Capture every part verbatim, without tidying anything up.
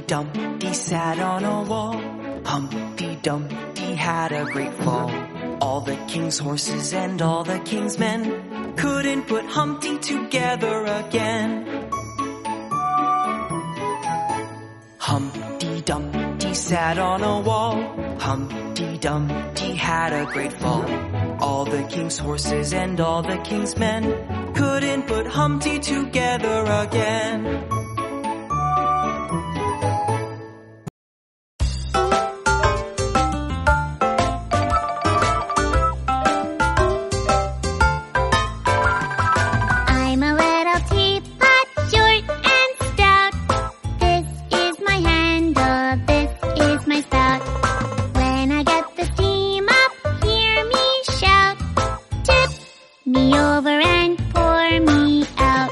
Dumpty sat on a wall. Humpty Dumpty had a great fall. All the king's horses and all the king's men couldn't put Humpty together again. Humpty Dumpty sat on a wall. Humpty Dumpty had a great fall. All the king's horses and all the king's men couldn't put Humpty together again. I'm a little teapot, short and stout. This is my handle, this is my spout. When I get the steam up, hear me shout. Tip me over and pour me out.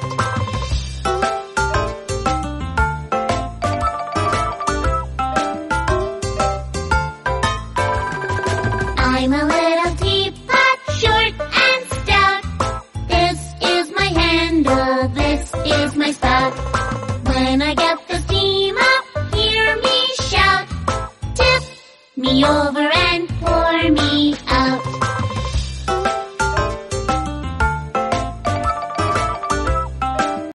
I'm a little teapot, short and stout. This is my handle, this is my spout. When I get the steam up, hear me shout. Tip me over and pour me